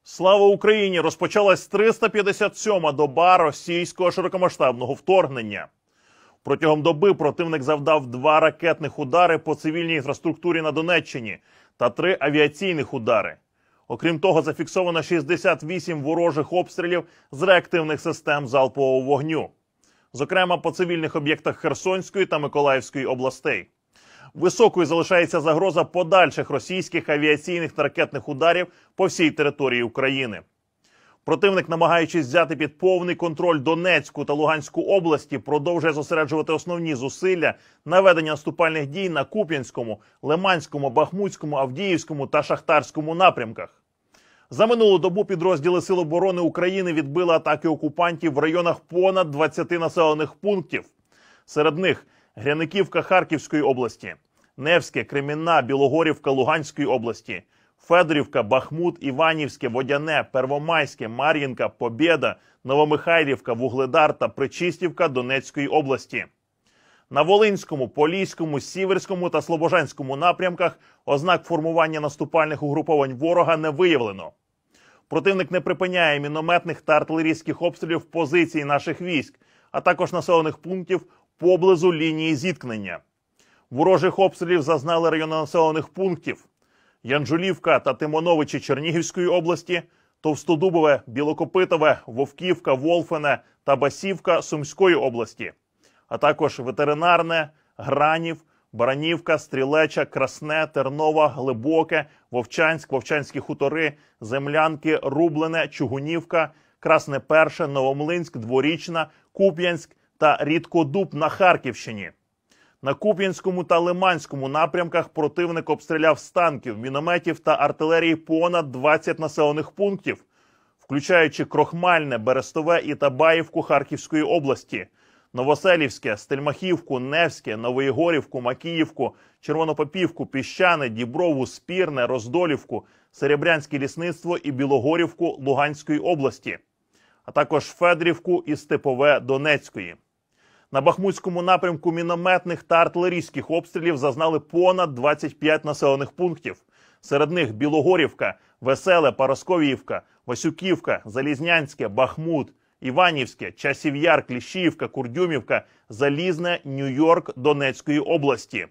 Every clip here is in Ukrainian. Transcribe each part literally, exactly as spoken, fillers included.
Слава Україні! Розпочалась триста п'ятдесят сьома доба російського широкомасштабного вторгнення. Протягом доби противник завдав два ракетних удари по цивільній інфраструктурі на Донеччині та три авіаційних удари. Окрім того, зафіксовано шістдесят вісім ворожих обстрілів з реактивних систем залпового вогню. Зокрема, по цивільних об'єктах Херсонської та Миколаївської областей. Високою залишається загроза подальших російських авіаційних та ракетних ударів по всій території України. Противник, намагаючись взяти під повний контроль Донецьку та Луганську області, продовжує зосереджувати основні зусилля на ведення наступальних дій на Куп'янському, Лиманському, Бахмутському, Авдіївському та Шахтарському напрямках. За минулу добу підрозділи Сил оборони України відбили атаки окупантів в районах понад двадцяти населених пунктів. Серед них Гряниківка Харківської області, Невське, Кремінна, Білогорівка Луганської області, Федорівка, Бахмут, Іванівське, Водяне, Первомайське, Мар'їнка, Побєда, Новомихайлівка, Вугледар та Причистівка Донецької області. На Волинському, Поліському, Сіверському та Слобожанському напрямках ознак формування наступальних угруповань ворога не виявлено. Противник не припиняє мінометних та артилерійських обстрілів позицій наших військ, а також населених пунктів поблизу лінії зіткнення. Ворожих обстрілів зазнали райони населених пунктів: Янжулівка та Тимоновичі Чернігівської області, Товстодубове, Білокопитове, Вовківка, Волфене та Басівка Сумської області, а також Ветеринарне, Гранів, Баранівка, Стрілеча, Красне, Тернова, Глибоке, Вовчанськ, Вовчанські хутори, Землянки, Рублене, Чугунівка, Красне Перше, Новомлинськ, Дворічна, Куп'янськ та Рідкодуб на Харківщині. На Куп'янському та Лиманському напрямках противник обстріляв з танків, мінометів та артилерії понад двадцять населених пунктів, включаючи Крохмальне, Берестове і Табаївку Харківської області, Новоселівське, Стельмахівку, Невське, Новоєгорівку, Макіївку, Червонопопівку, Піщане, Діброву, Спірне, Роздолівку, Серебрянське лісництво і Білогорівку Луганської області, а також Федорівку і Степове Донецької. На Бахмутському напрямку мінометних та артилерійських обстрілів зазнали понад двадцять п'ять населених пунктів. Серед них Білогорівка, Веселе, Парасковіївка, Васюківка, Залізнянське, Бахмут, Іванівське, Часів Яр, Кліщіївка, Курдюмівка, Залізне, Нью-Йорк Донецької області.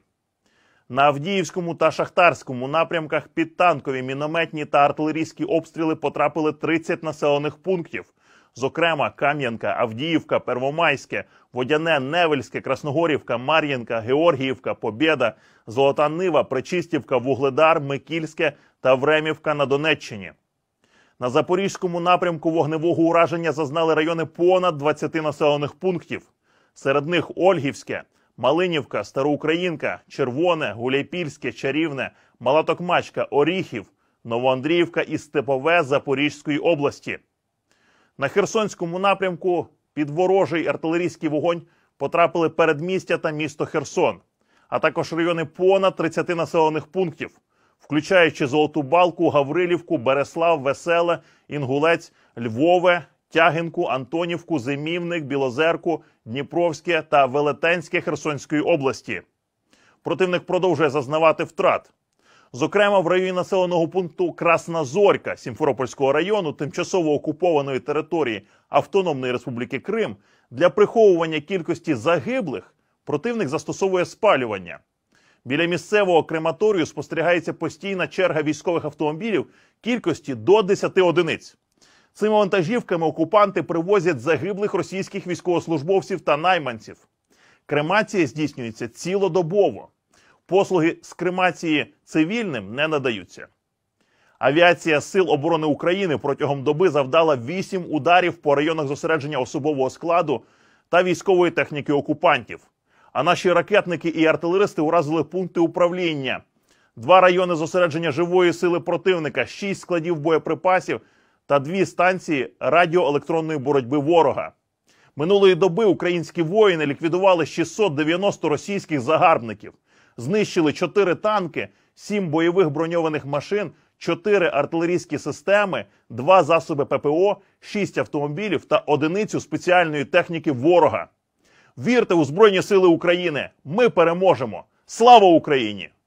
На Авдіївському та Шахтарському напрямках під танкові, мінометні та артилерійські обстріли потрапили тридцять населених пунктів. Зокрема, Кам'янка, Авдіївка, Первомайське, Водяне, Невельське, Красногорівка, Мар'їнка, Георгіївка, Побєда, Золота Нива, Причистівка, Вугледар, Микільське та Времівка на Донеччині. На Запорізькому напрямку вогневого ураження зазнали райони понад двадцяти населених пунктів. Серед них Ольгівське, Малинівка, Староукраїнка, Червоне, Гуляйпільське, Чарівне, Мала Токмачка, Оріхів, Новоандріївка і Степове Запорізької області. На Херсонському напрямку під ворожий артилерійський вогонь потрапили передмістя та місто Херсон, а також райони понад тридцяти населених пунктів, включаючи Золоту Балку, Гаврилівку, Береслав, Веселе, Інгулець, Львове, Тягинку, Антонівку, Зимівник, Білозерку, Дніпровське та Велетенське Херсонської області. Противник продовжує зазнавати втрат. Зокрема, в районі населеного пункту Красна Зорька Сімферопольського району, тимчасово окупованої території Автономної Республіки Крим, для приховування кількості загиблих противник застосовує спалювання. Біля місцевого крематорію спостерігається постійна черга військових автомобілів кількості до десяти одиниць. Цими вантажівками окупанти привозять загиблих російських військовослужбовців та найманців. Кремація здійснюється цілодобово. Послуги з кремації цивільним не надаються. Авіація Сил оборони України протягом доби завдала вісім ударів по районах зосередження особового складу та військової техніки окупантів. А наші ракетники і артилеристи уразили пункти управління, два райони зосередження живої сили противника, шість складів боєприпасів та дві станції радіоелектронної боротьби ворога. Минулої доби українські воїни ліквідували шістсот дев'яносто російських загарбників. Знищили чотири танки, сім бойових броньованих машин, чотири артилерійські системи, два засоби ППО, шість автомобілів та одиницю спеціальної техніки ворога. Вірте у Збройні Сили України! Ми переможемо! Слава Україні!